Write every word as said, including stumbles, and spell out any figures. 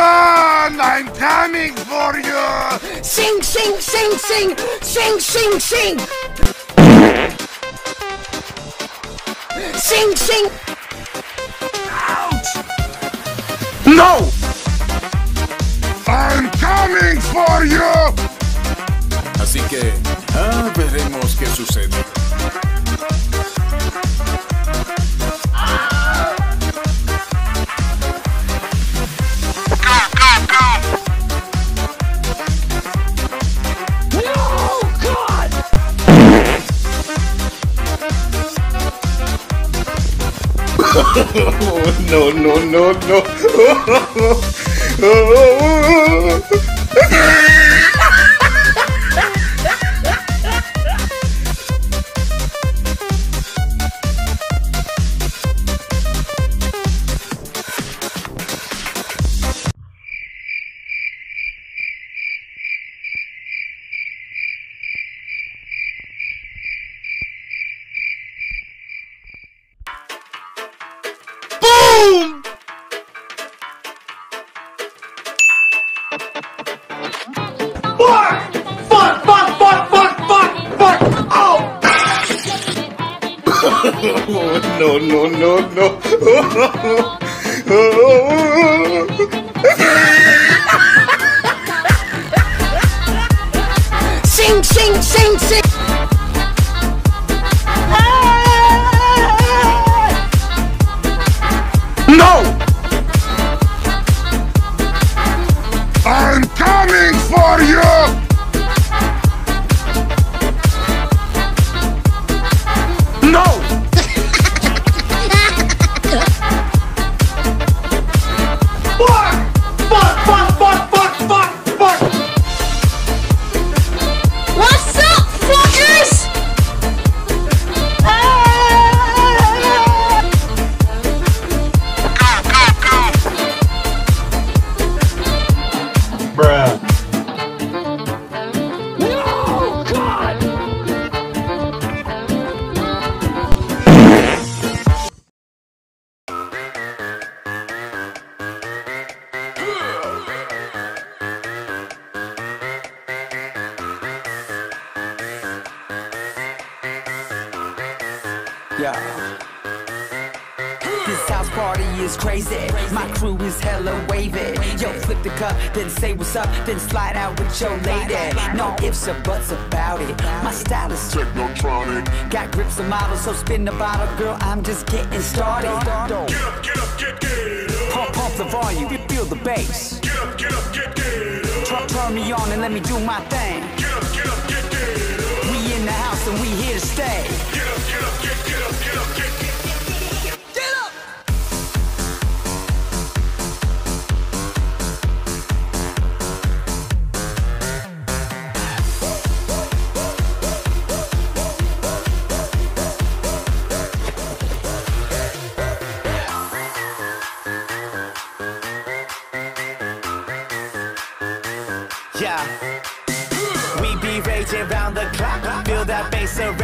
on! I'm coming for you! Sing, sing, sing, sing! Sing, sing, sing! Sing, sing! Ouch! No! I'm coming for you! Así que, ah, veremos qué sucede. No, no, no, no. Boom! Fuck! Fuck, fuck, fuck, fuck, fuck, fuck! Oh! No, no, no, no. Sing, sing, sing, sing! No! I'm coming for you! No! Fuck! Fuck, fuck, fuck, fuck, fuck, fuck! What's up, fuckers? Bruh. No, God! Yeah. This house party is crazy. My crew is hella wavy. Yo, flip the cup, then say what's up, then slide out with your lady. No ifs or buts about it. My style is technotronic. Got grips and models, so spin the bottle, girl. I'm just getting started. Get up, get up, get, get up. Pump, pump the volume, feel the bass. Get up, get up, get, get up. Turn, turn me on and let me do my thing. Get up, get up, get, get up. We in the house and we here to stay. Get up, get up, get, get up, get up, get, get up. Yeah. We be raging round the clock. Feel that bass